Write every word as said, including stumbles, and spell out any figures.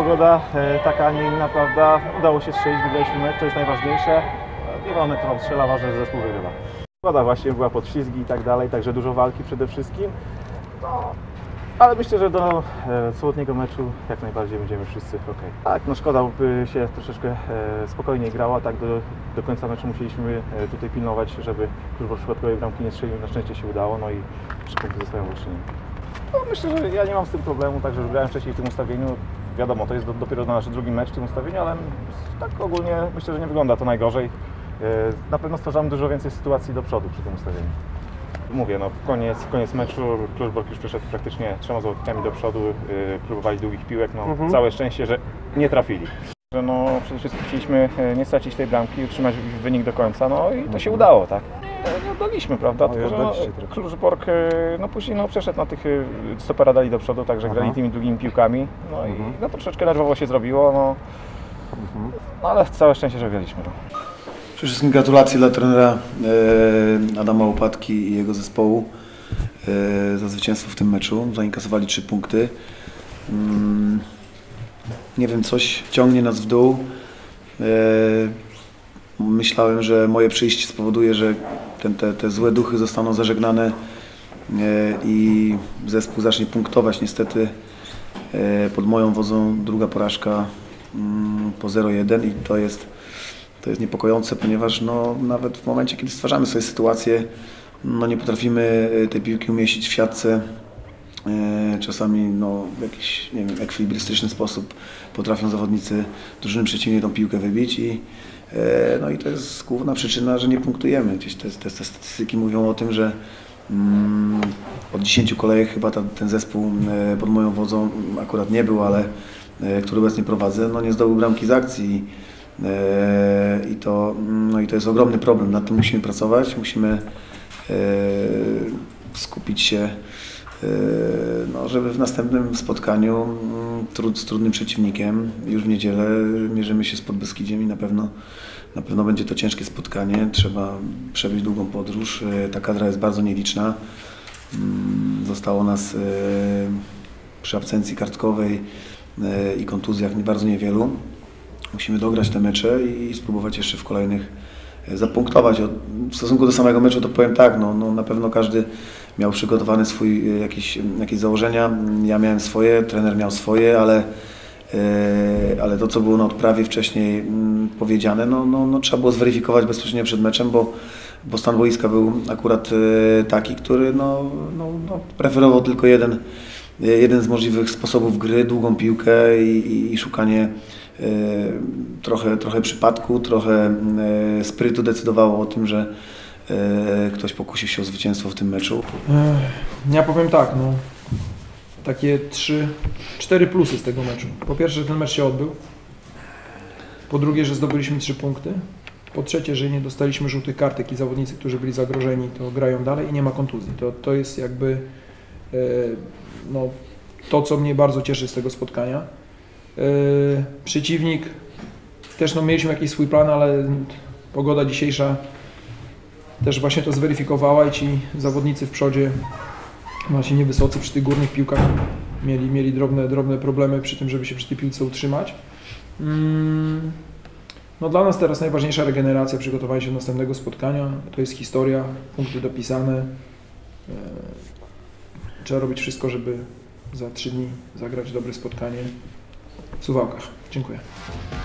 pogoda, taka, a nie inna, prawda? Udało się strzelić, wygraliśmy mecz, to jest najważniejsze. Nieważne, kto nam strzela, ważne, że zespół wygrywa. Pogoda właśnie była pod ślizgi i tak dalej, także dużo walki przede wszystkim. No, ale myślę, że do e, sobotniego meczu jak najbardziej będziemy wszyscy ok. Tak, no szkoda, by się troszeczkę e, spokojniej grało, tak do, do końca meczu musieliśmy e, tutaj pilnować, żeby Kluczbork przypadkowej bramki nie strzelił. Na szczęście się udało, no i trzy punkty zostają uczynione. No, myślę, że ja nie mam z tym problemu, także już grałem wcześniej w tym ustawieniu. Wiadomo, to jest do, dopiero nasz drugi mecz w tym ustawieniu, ale tak ogólnie myślę, że nie wygląda to najgorzej. E, na pewno stwarzamy dużo więcej sytuacji do przodu przy tym ustawieniu. Mówię, no koniec, koniec meczu, Kluczbork już przeszedł praktycznie trzema zawodnikami do przodu, yy, próbowali długich piłek, no mhm. Całe szczęście, że nie trafili. Że no przede wszystkim chcieliśmy nie stracić tej bramki, utrzymać wynik do końca, no i to mhm. się udało, tak. Nie oddaliśmy, prawda, no, tylko że no, Kluczbork no później no, przeszedł na tych, stopera dali do przodu, także Aha. grali tymi długimi piłkami, no mhm. i no, troszeczkę nerwowo się zrobiło, no, mhm. no ale całe szczęście, że wygraliśmy. No. Przede wszystkim gratulacje dla trenera e, Adama Łopatki i jego zespołu e, za zwycięstwo w tym meczu. Zainkasowali trzy punkty. Mm, nie wiem, coś ciągnie nas w dół. E, myślałem, że moje przyjście spowoduje, że ten, te, te złe duchy zostaną zażegnane e, i zespół zacznie punktować. Niestety e, pod moją wodzą druga porażka mm, po zero jeden i to jest To jest niepokojące, ponieważ no, nawet w momencie, kiedy stwarzamy sobie sytuację, no, nie potrafimy tej piłki umieścić w siatce. E, czasami no, w jakiś nie wiem, ekwilibrystyczny sposób potrafią zawodnicy drużyny przeciwnej tą piłkę wybić i, e, no, i to jest główna przyczyna, że nie punktujemy. Gdzieś te, te, te statystyki mówią o tym, że mm, od dziesięciu kolejek chyba ta, ten zespół e, pod moją wodzą akurat nie był, ale e, który obecnie prowadzę, no, nie zdobył bramki z akcji. I to, no i to jest ogromny problem, nad tym musimy pracować, musimy skupić się, no, żeby w następnym spotkaniu z trudnym przeciwnikiem, już w niedzielę mierzymy się z Podbeskidziem i na pewno, na pewno będzie to ciężkie spotkanie, trzeba przebyć długą podróż, ta kadra jest bardzo nieliczna, zostało nas przy absencji kartkowej i kontuzjach bardzo niewielu. Musimy dograć te mecze i spróbować jeszcze w kolejnych zapunktować. W stosunku do samego meczu to powiem tak, no, no na pewno każdy miał przygotowany swój jakieś, jakieś założenia. Ja miałem swoje, trener miał swoje, ale, ale to co było na odprawie wcześniej powiedziane, no, no, no trzeba było zweryfikować bezpośrednio przed meczem, bo, bo stan boiska był akurat taki, który no, no, no preferował tylko jeden, jeden z możliwych sposobów gry, długą piłkę i, i, i szukanie Trochę, trochę przypadku, trochę sprytu decydowało o tym, że ktoś pokusił się o zwycięstwo w tym meczu. Ja powiem tak, no, takie trzy, cztery plusy z tego meczu. Po pierwsze, że ten mecz się odbył. Po drugie, że zdobyliśmy trzy punkty. Po trzecie, że nie dostaliśmy żółtych kartek i zawodnicy, którzy byli zagrożeni, to grają dalej i nie ma kontuzji. To, to jest jakby no, to, co mnie bardzo cieszy z tego spotkania. Yy, przeciwnik, też no, mieliśmy jakiś swój plan, ale pogoda dzisiejsza też właśnie to zweryfikowała i ci zawodnicy w przodzie właśnie niewysocy przy tych górnych piłkach mieli, mieli drobne, drobne problemy przy tym, żeby się przy tej piłce utrzymać. Yy, no, dla nas teraz najważniejsza regeneracja, przygotowanie się do następnego spotkania, to jest historia, punkty dopisane. Yy, trzeba robić wszystko, żeby za trzy dni zagrać dobre spotkanie w Suwałkach. Dziękuję.